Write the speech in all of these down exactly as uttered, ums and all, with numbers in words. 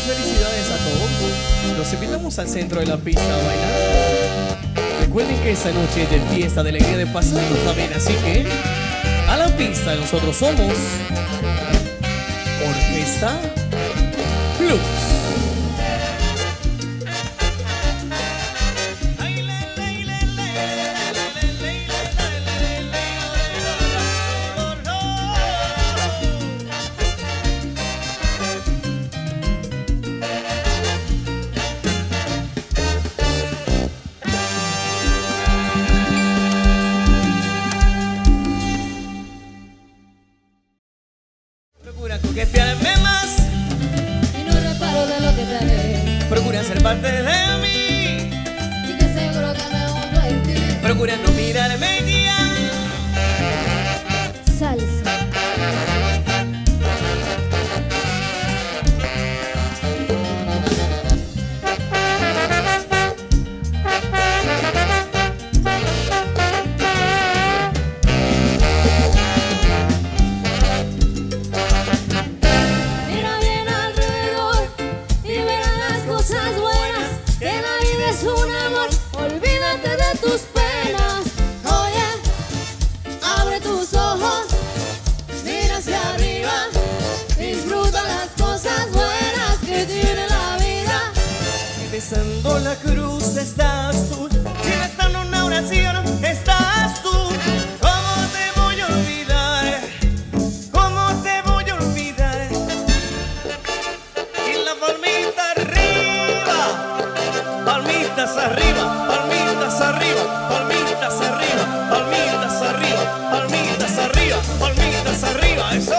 felicidades a todos. Los invitamos al centro de la pista a bailar. Recuerden que esta noche es de fiesta, de alegría, de pasarnos también. Así que a la pista nosotros somos Orquesta Plus. Procura coquetearme más y no reparo de lo que te haré. Procura ser parte de mí Y que seguro que me hundo en ti. Procura no mirarme ya. Salsa. Olvídate de tus penas. Oye, abre tus ojos, mira hacia arriba, disfruta las cosas buenas que tiene la vida. Y besando la cruz estás tú, y rezando una oración estás tú. ¿Cómo te voy a olvidar? ¿Cómo te voy a olvidar? Y la palmita arriba, palmitas arriba, palmitas arriba, palmitas arriba, palmitas arriba, palmitas arriba, palmitas arriba, eso.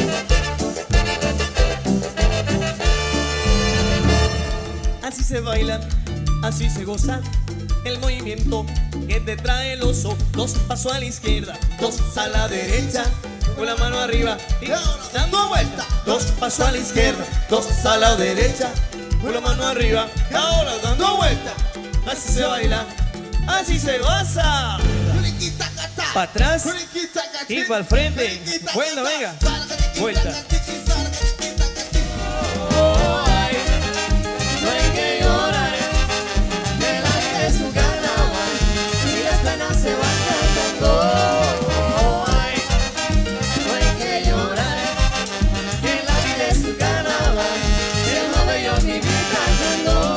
Así se baila, así se goza el movimiento que te trae el oso. Dos pasos a la izquierda, dos a la derecha, con la mano arriba y dando vuelta. Dos pasos a la izquierda, dos a la derecha, con la mano arriba y ahora dando vuelta. Así se baila, así se goza. Pa' atrás y para el frente. Vuelta, venga. Vuelta. Oh, ay, no hay que llorar, que la vida es un carnaval y las penas se van cantando. Oh, ay, no hay que llorar, que la vida es un carnaval y es lo bello vivir cantando.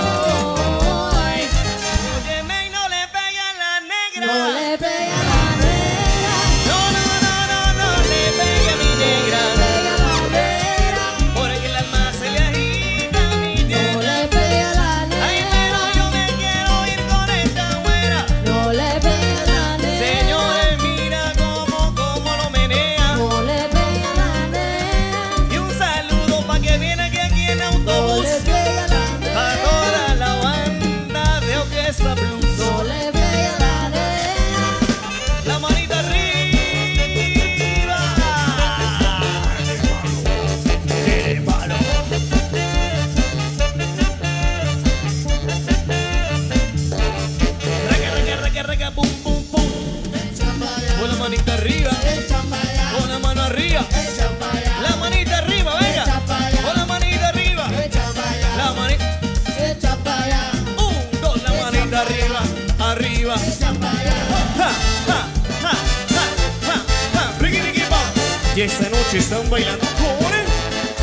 No le pega a la negra. No, no, no, no, no le pegue a mi negra. No le pega a la negra. Porque el alma se le agita a mi negra. No le pega a la negra. Ay, pero yo me quiero ir con esta güera. No le pega a la negra. Señores, mira cómo, cómo lo menea. No le pega a la negra. Y un saludo pa' que viene aquí, aquí en No autobús. le pega a la negra. A toda la banda de Orquesta Plus. No le pega a la negra. La manita arriba. ¡Qué palo! Reca, reca, reca, reca, pum, pum, pum. Con la manita arriba. Con la mano arriba. La manita arriba, venga. Con la manita arriba. La manita. Un, dos, la manita arriba. Arriba. Ja, ja, ja, ja, ja, ja. Ricky, Ricky, pam. Y esta noche están bailando con él.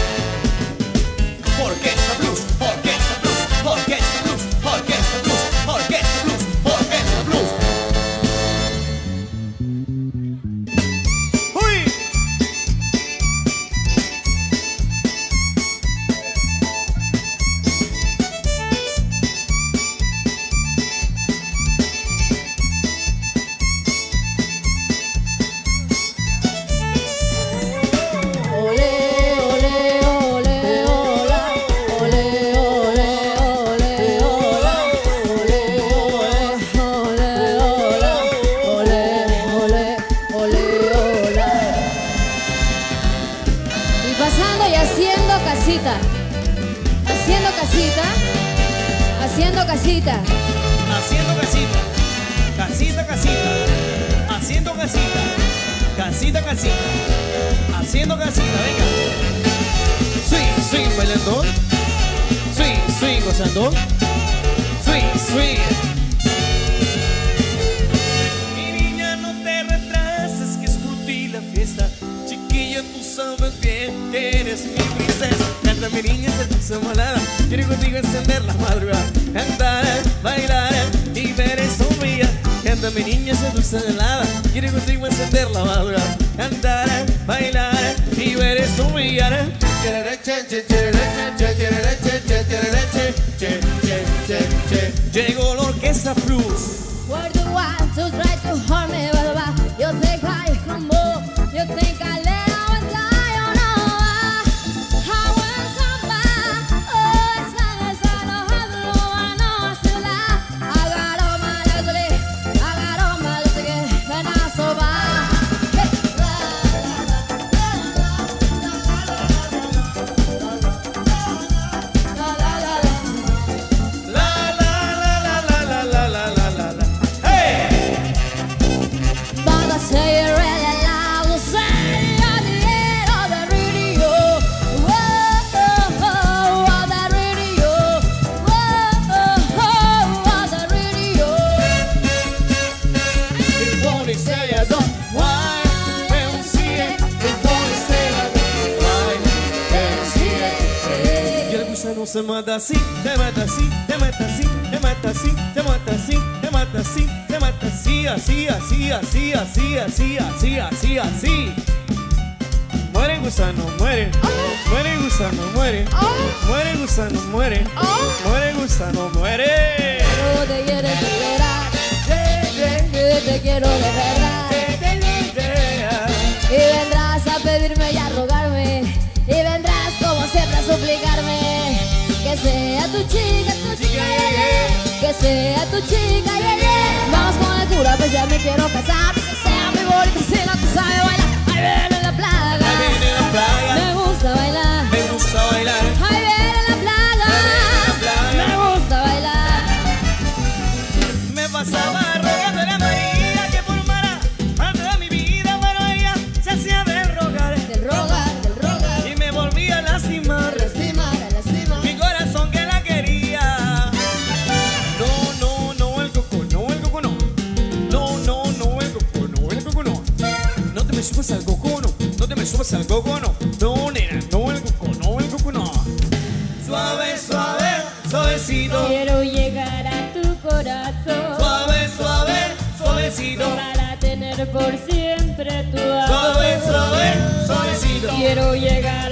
Orquesta Plus, Orquesta Plus, Orquesta Plus, Orquesta Plus, Orquesta Plus, Orquesta Plus. ¡Uy! casita, haciendo casita, haciendo casita. Haciendo casita, casita, casita, haciendo casita, casita, casita, haciendo casita, venga. Swing, swing, bailando. swing gozando. Swing, swing. Mi niña, no te retrases, que es por ti la fiesta. Chiquilla, tú sabes bien que eres mi princesa. Canta mi niña esa dulce balada, quiero contigo encender la madrugada. Cantar, bailar y ver eso brilla. Canta mi niña esa dulce helada, quiero contigo encender la madrugada. Cantar, bailar y ver eso brillar. Llegó la orquesta Plus. Where do you want to try to harm me, blah, blah, blah. You think I humble, you think I let out and die, oh no. I want somebody, oh, as long as I know how to know, I know I still lie. I got all my luxury, I got all my luxury, and I'm so bad. La la la la. La la la la la la la la la la. Hey! But I say it really loud, say it on the air of the radio. Whoa, on the radio. Whoa, on the radio. If only say I don't, why don't see it? If only say I don't, why don't see it? Y el gusano se mata así, te mata así, te mata así, te mata así, te mata así, te mata así, te mata así, así, así, así, así, así, así, así, así. Muere gusano, muere, muere gusano, muere, muere gusano, muere, muere gusano, muere. No te quieres liberar, yo te quiero de verdad. Y vendrás a pedirme y a rogarme, y vendrás como siempre a suplicarme. Que sea tu chica, tu chica, yeah, yeah. Que sea tu chica, yeah, yeah. Vamos con el cura, pues ya me quiero casar. Que sea muy bonita, si no te sabe bailar. Ahí viene la plaga, Ahí viene la plaga. me gusta bailar. Me gusta bailar. Ahí viene la plaga, Ahí viene la plaga. me gusta bailar. Me pasaba rogándole a María que formara parte de mi vida, pero ella se hacía de rogar Del rogar, del rogar, y me volvía a lastimar lastima, lastima. mi corazón que la quería. No, no, no, el coco, no, el coco, no. No, no, no, el coco, no, el coco, no. No te me subas al coco, no. No te me subas al coco, no. No, nena, no, el coco, no, el coco, no. Suave, suave, suavecito. Quiero llegar a tu corazón Suave, suave, suavecito. para tener por siempre tu amor. Suave, suave, suavecito. Quiero llegar